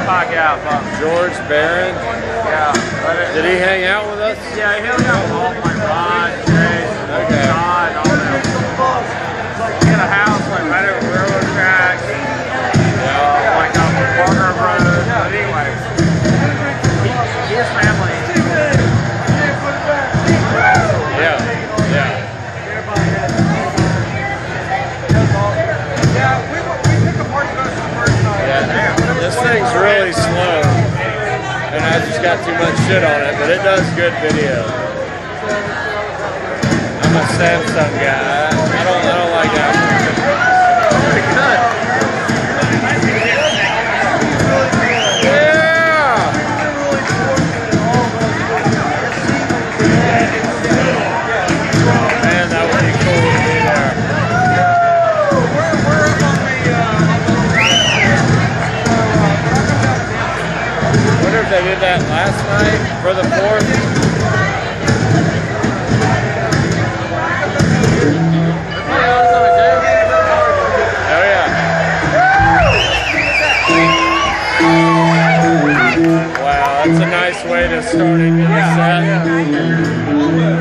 George Barron. Yeah. Did he hang out with us? Yeah, he hung out with all my Rod, Chase, John, all them. He had a house like right over railroad tracks. Like off the Parker Road. But anyway, his family. Yeah. This thing's really slow, and I just got too much shit on it, but it does good video. I'm a Samsung guy. I don't like Apple. Pretty good. Man, that would be cool to be there. I wonder if they did that last night for the 4th. Oh yeah. Wow, that's a nice way to start it.